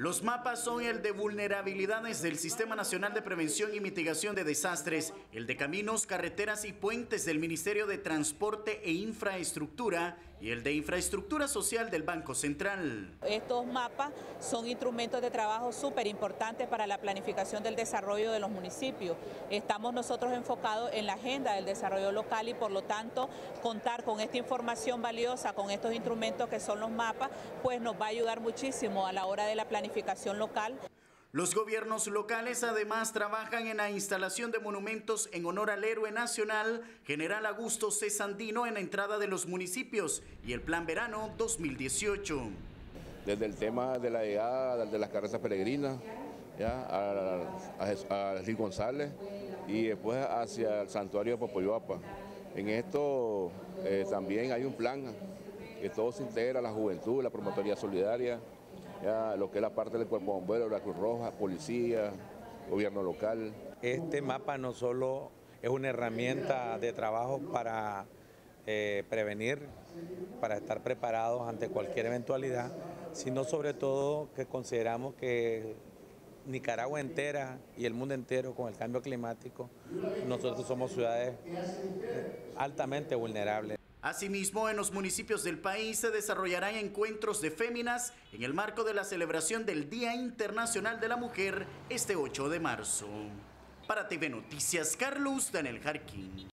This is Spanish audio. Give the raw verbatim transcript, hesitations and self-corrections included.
Los mapas son el de vulnerabilidades del Sistema Nacional de Prevención y Mitigación de Desastres, el de caminos, carreteras y puentes del Ministerio de Transporte e Infraestructura y el de Infraestructura Social del Banco Central. Estos mapas son instrumentos de trabajo súper importantes para la planificación del desarrollo de los municipios. Estamos nosotros enfocados en la agenda del desarrollo local y por lo tanto contar con esta información valiosa, con estos instrumentos que son los mapas, pues nos va a ayudar muchísimo a la hora de la planificación planificación local. Los gobiernos locales además trabajan en la instalación de monumentos en honor al héroe nacional General Augusto C. Sandino en la entrada de los municipios y el Plan Verano dos mil dieciocho. Desde el tema de la llegada de las carrozas peregrinas ya, a, a, a Luis González y después hacia el santuario de Popoyoapa. En esto eh, también hay un plan que todo se integra, la juventud, la promotoría solidaria, ya, lo que es la parte del Cuerpo Bombero, la Cruz Roja, policía, gobierno local. Este mapa no solo es una herramienta de trabajo para eh, prevenir, para estar preparados ante cualquier eventualidad, sino sobre todo que consideramos que Nicaragua entera y el mundo entero con el cambio climático, nosotros somos ciudades altamente vulnerables. Asimismo, en los municipios del país se desarrollarán encuentros de féminas en el marco de la celebración del Día Internacional de la Mujer este ocho de marzo. Para T V Noticias, Carlos Daniel Jarquín.